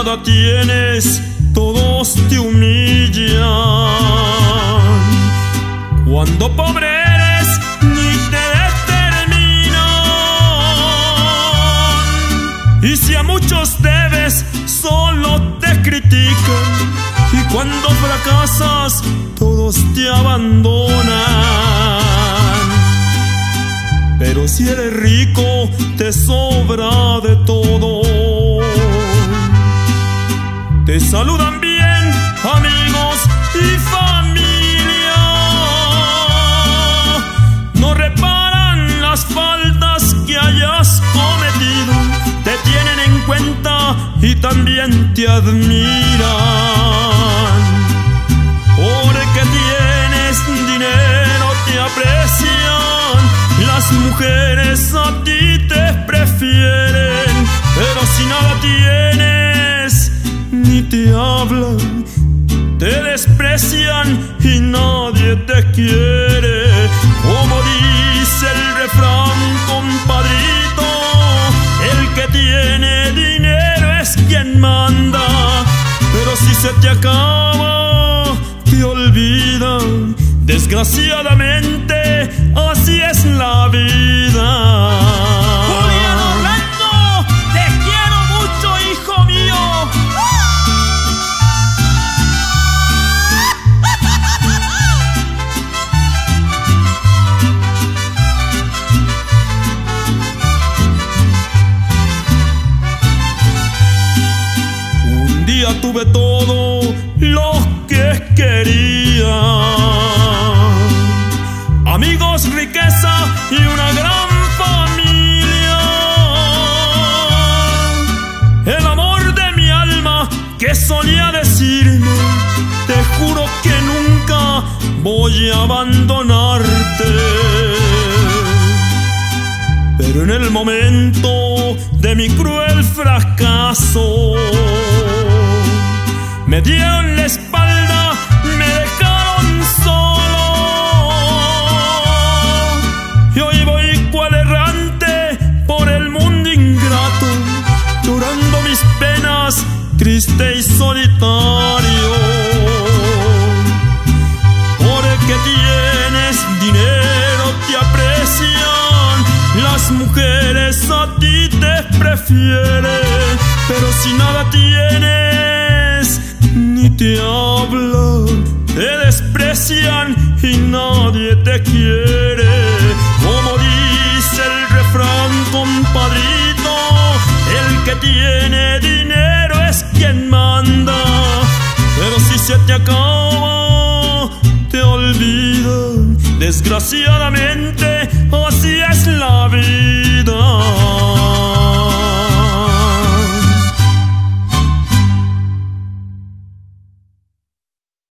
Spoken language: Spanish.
nada tienes, todos te humillan. Cuando pobre eres, ni te determinan. Y si a muchos debes, solo te critican. Y cuando fracasas, todos te abandonan. Pero si eres rico, te sobra de todo. Te saludan bien amigos y familia. No reparan las faltas que hayas cometido. Te tienen en cuenta y también te admiran. Porque tienes dinero, te aprecian. Las mujeres a ti te prefieren. Pero si nada tienes, ni te hablan, te desprecian y nadie te quiere. Como dice el refrán, compadrito, el que tiene dinero es quien manda. Pero si se te acaba, te olvidan. Desgraciadamente, así es la vida. Julián Orlando, te quiero mucho, hijo mío. Un día tuve todo lo que quería: amigos, riqueza y una gran familia. El amor de mi alma que solía decirme: te juro que nunca voy a abandonarte. Pero en el momento de mi cruel fracaso, me dieron la espalda, me dejaron solo. Y hoy voy cual errante por el mundo ingrato, llorando mis penas, triste y solitario. Porque tienes dinero, te aprecian. Las mujeres a ti te prefieren. Pero si nada tienes, ni te hablan, te desprecian y nadie te quiere. Como dice el refrán, compadrito, el que tiene dinero es quien manda. Pero si se te acaba, te olvidan. Desgraciadamente,